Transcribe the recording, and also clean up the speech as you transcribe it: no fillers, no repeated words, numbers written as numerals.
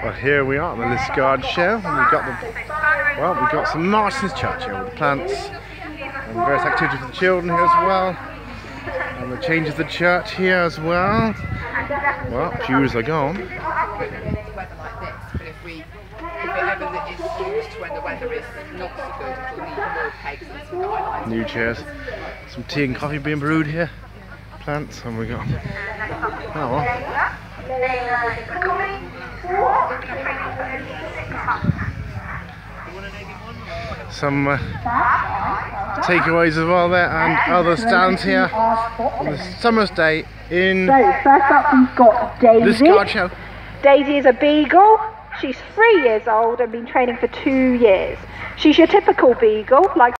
Well, here we are at the Liskeard show. We've got some Marston's Church here with the plants and various activities for the children here as well, and the changes of the church here as well. Well, pews are gone. Weather like this, but if it ever is used when the weather is not so good, it'll need more pegs and some guidelines. New chairs, some tea and coffee being brewed here. Plants, and we got some takeaways as well there, and other stands here on the summer's day in So first up we've got Daisy. Liskeard show. Daisy is a beagle. She's 3 years old and been training for 2 years. She's your typical beagle, like